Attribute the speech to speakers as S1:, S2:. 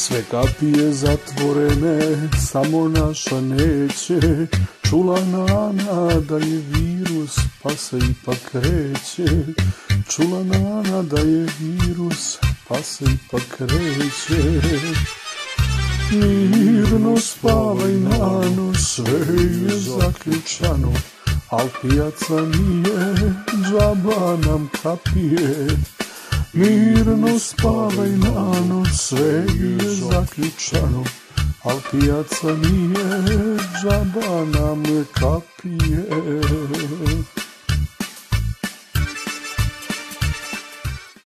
S1: Sve kapije zatvorene, samo naša neće. Čula Nana da je virus, pa se ipak kreće. Čula Nana da je virus, pa se ipak kreće. Mirno spavaj Nano, sve je zaključano, al pijaca nije, džaba nam kapije. Mirno spavaj Nano, sve je zaključano, al pijaca nije, džaba nam kapije.